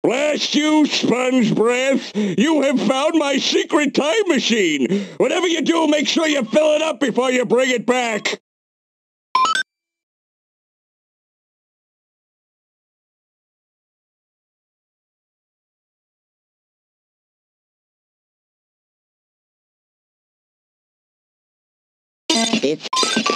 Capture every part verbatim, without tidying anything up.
Blast you, Sponge Breath! You have found my secret time machine! Whatever you do, make sure you fill it up before you bring it back! It's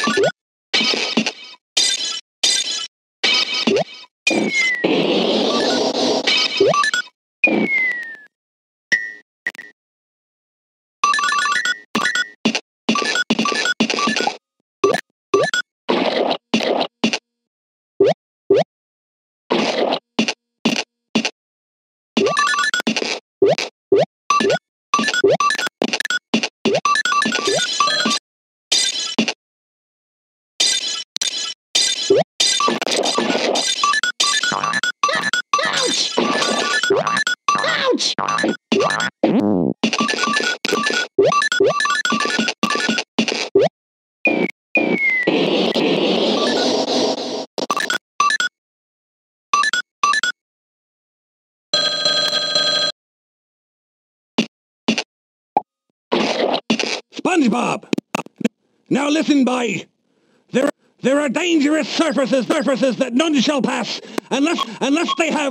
SpongeBob! Now listen, boy. There, there are dangerous surfaces, surfaces that none shall pass, unless, unless they have...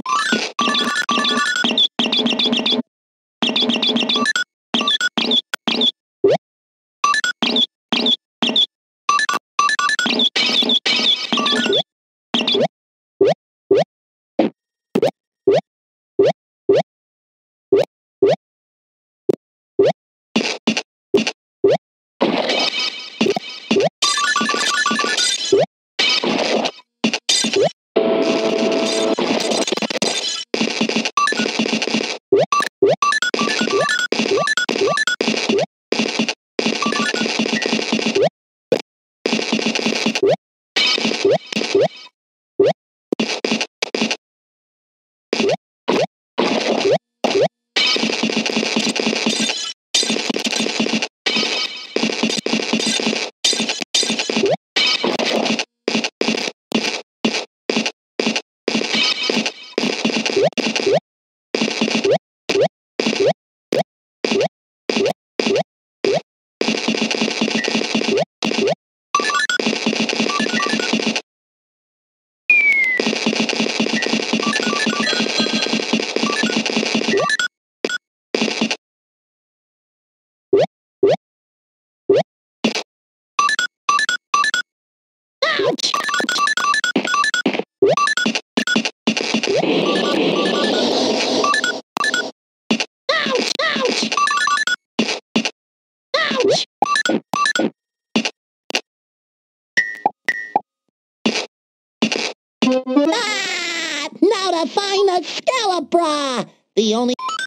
Ah! Now to find the Scalabra! The only...